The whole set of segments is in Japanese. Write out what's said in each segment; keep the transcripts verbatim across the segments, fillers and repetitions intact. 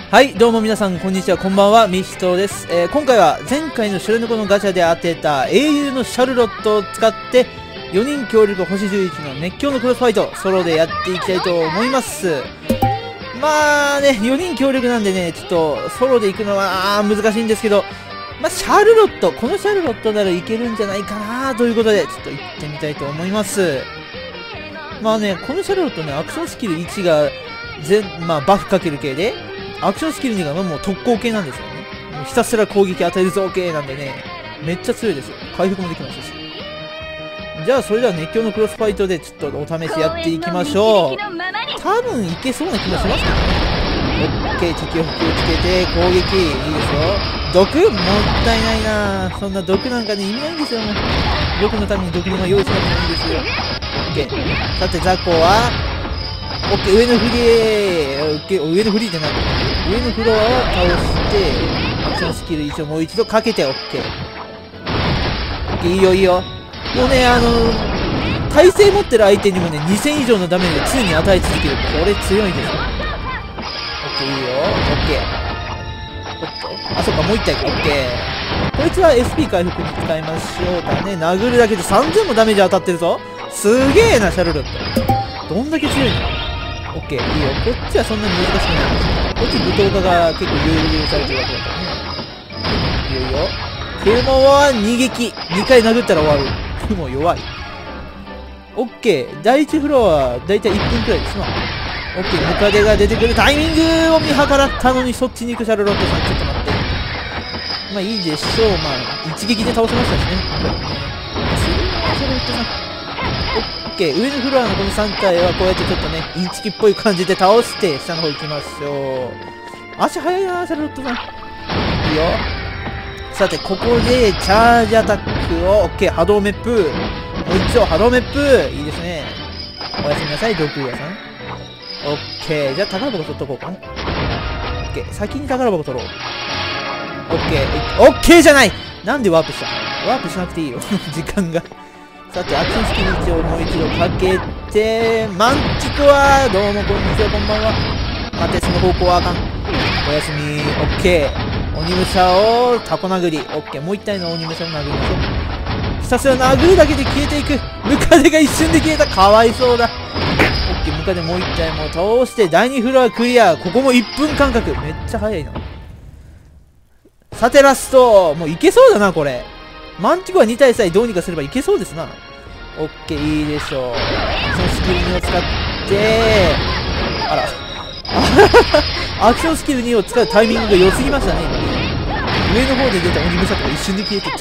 はい、どうも皆さん、こんにちは、こんばんは、ミヒトです。えー、今回は前回の白猫のガチャで当てた英雄のシャルロットを使って、よにん協力星じゅういちの熱狂のクロスファイト、ソロでやっていきたいと思います。まあね、よにん協力なんでね、ちょっとソロで行くのは難しいんですけど、まあ、シャルロット、このシャルロットならいけるんじゃないかなということで、ちょっと行ってみたいと思います。まあね、このシャルロットね、アクションスキルいちが全、まあ、バフかける系で、アクションスキルにがもう特攻系なんですよね。もうひたすら攻撃与えるぞ系なんでね、めっちゃ強いですよ。回復もできますし。じゃあ、それでは熱狂のクロスファイトでちょっとお試しやっていきましょう。多分いけそうな気もしますけどね。オッケー、敵を気をつけて攻撃。いいですよ。毒もったいないな。そんな毒なんかね、意味ないんですよ、もう。僕のために毒に用意しなくてもいいんですよ。オッケー。さて、ザコは、オッケー、上のフリー、オッケー、上のフリーじゃない。上のフロアを倒して、アクションスキル一応もう一度かけて、オッケー。オッケー、いいよいいよ。もうね、あのー、耐性持ってる相手にもね、にせん以上のダメージを常に与え続ける。これ強いんですよ。オッケー、いいよ。オッケー。オッケー。あ、そっか、もう一体か。オッケー。こいつは エスピー 回復に使いましょうかね。殴るだけでさんぜんもダメージ当たってるぞ。すげえな、シャルロット。どんだけ強いの？オッケー、いいよ。こっちはそんなに難しくない。こっち武闘家が結構有利されてるわけだからね。いいよいいよ。雲は逃げき。にかい殴ったら終わる。雲弱い。オッケー。第一フロアはだいたいいっぷんくらいですな。オッケー。ムカデが出てくるタイミングを見計らったのにそっちに行くシャルロットさん。ちょっと待って。まあいいでしょう。まあ、一撃で倒せましたしね。シャルロットさん。オッケー、上のフロアのこのさん体はこうやってちょっとね、インチキっぽい感じで倒して、下の方行きましょう。足速いな、シャルロットさん。いいよ。さて、ここで、チャージアタックを、オッケー、波動滅風。もう一丁、波動滅風。いいですね。おやすみなさい、毒屋さん。オッケー、じゃあ宝箱取っとこうかな。オッケー、先に宝箱取ろう。オッケー、オッケーじゃない。なんでワープした？ワープしなくていいよ、時間が。さて、アクションスキルいちをもう一度かけて、マンチクは、どうもこんにちは、こんばんは。待て、その方向はあかん。おやすみ、オッケー。鬼武者をタコ殴り。オッケー、もう一体の鬼武者を殴りましょう。ひたすら殴るだけで消えていく。ムカデが一瞬で消えた。かわいそうだ。オッケー、ムカデもう一体も倒して、だいにフロアクリア。ここもいっぷん間隔。めっちゃ早いな。さて、ラスト。もういけそうだな、これ。マンティコはに体さえどうにかすればいけそうですな。オッケー、いいでしょう。そのスキルにを使って、あら。アクションスキルにを使うタイミングが良すぎましたね、今。上の方で出た鬼武者とか一瞬で消えてった。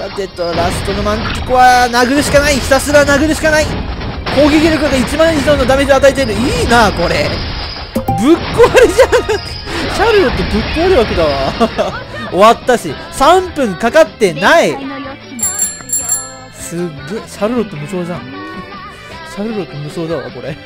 さてと、ラストのマンティコは殴るしかない。ひたすら殴るしかない。攻撃力がいちまん以上のダメージを与えている。いいな、これ。ぶっ壊れじゃなくて、シャルロットぶっ壊れるわけだわ。終わったし、さんぷんかかってない。すっげえ、シャルロット無双じゃん。シャルロット無双だわ、これ。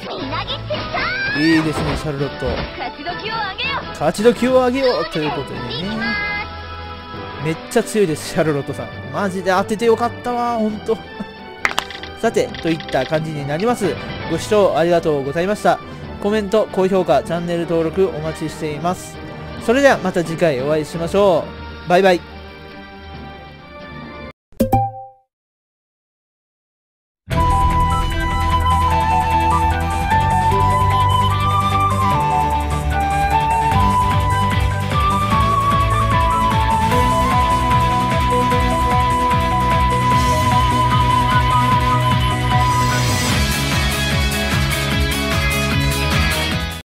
いいですね、シャルロット。勝ち時を上げようということでね。めっちゃ強いです、シャルロットさん。マジで当ててよかったわ、ほんと。さて、といった感じになります。ご視聴ありがとうございました。コメント、高評価、チャンネル登録お待ちしています。それではまた次回お会いしましょう。バイバイ。